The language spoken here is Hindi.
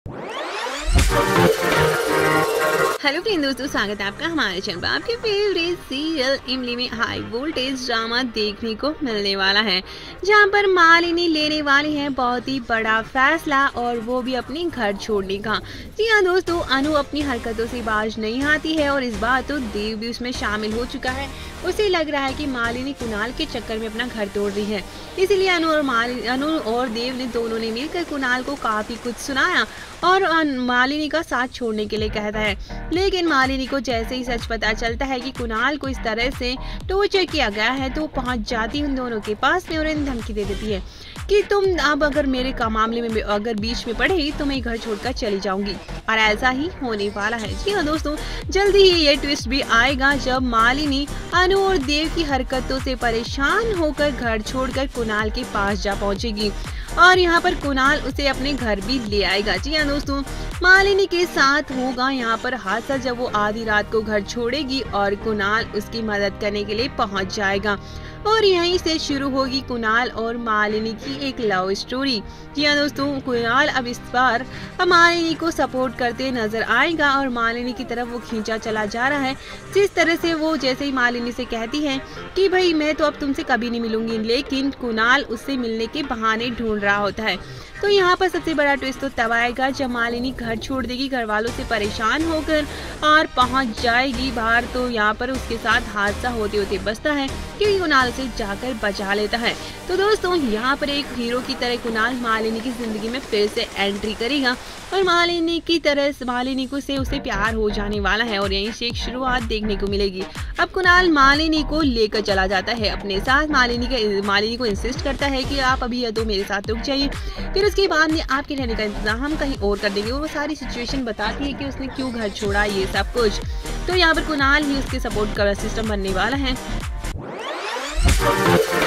हेलो फ्रेंड दोस्तों, स्वागत है आपका हमारे चैनल पर। आपके फेवरेट सीरियल इमली में हाई वोल्टेज ड्रामा देखने को मिलने वाला है, जहां पर मालिनी लेने वाली है बहुत ही बड़ा फैसला, और वो भी अपने घर छोड़ने का। जी हाँ दोस्तों, अनु अपनी हरकतों से बाज नहीं आती है और इस बार तो देव भी उसमें शामिल हो चुका है। उसे लग रहा है कि मालिनी कुणाल के चक्कर में अपना घर तोड़ रही है, इसलिए अनु और देव ने दोनों ने मिलकर कुणाल को काफी कुछ सुनाया और मालिनी का साथ छोड़ने के लिए कहता है। लेकिन मालिनी को जैसे ही सच पता चलता है कि कुणाल को इस तरह से टॉर्चर किया गया है, तो पहुंच जाती उन दोनों के पास में और इन्हें धमकी दे देती है कि तुम अब अगर मेरे का मामले में अगर बीच में पड़े तो मैं घर छोड़कर चली जाऊंगी। और ऐसा ही होने वाला है। जी हाँ दोस्तों, जल्दी ही ये ट्विस्ट भी आएगा जब मालिनी अनु और देव की हरकतों से परेशान होकर घर छोड़कर कुणाल के पास जा पहुंचेगी और यहाँ पर कुणाल उसे अपने घर भी ले आएगा। जी हाँ दोस्तों, मालिनी के साथ होगा यहाँ पर हादसा जब वो आधी रात को घर छोड़ेगी और कुणाल उसकी मदद करने के लिए पहुंच जाएगा और यहीं से शुरू होगी कुणाल और मालिनी की एक लव स्टोरी। जी हाँ दोस्तों, कुणाल अब इस बार मालिनी को सपोर्ट करते नजर आएगा और मालिनी की तरफ वो खींचा चला जा रहा है। जिस तरह से वो जैसे ही मालिनी से कहती है कि भाई मैं तो अब तुमसे कभी नहीं मिलूंगी, लेकिन कुणाल उससे मिलने के बहाने ढूंढ रहा होता है। तो यहाँ पर सबसे बड़ा ट्विस्ट तो तब आएगा जब मालिनी घर छोड़ देगी घर वालों से परेशान होकर और पहुंच जाएगी बाहर। तो यहाँ पर उसके साथ हादसा होते होते बचता है क्योंकि कुणाल से जाकर बचा लेता है। तो दोस्तों, यहाँ पर एक हीरो की तरह कुणाल मालिनी की जिंदगी में फिर से एंट्री करेगा और मालिनी की तरह मालिनी को से उसे प्यार हो जाने वाला है और यहीं से एक शुरुआत देखने को मिलेगी। अब कुणाल मालिनी को लेकर चला जाता है अपने साथ। मालिनी को इंसिस्ट करता है कि आप अभी या तो मेरे साथ रुक जाइए, फिर उसके बाद में आपके रहने का इंतजाम हम कहीं और कर देंगे। वो सारी सिचुएशन बताती है कि उसने क्यों घर छोड़ा, ये सब कुछ। तो यहाँ पर कुणाल ही उसके सपोर्ट का सिस्टम बनने वाला है।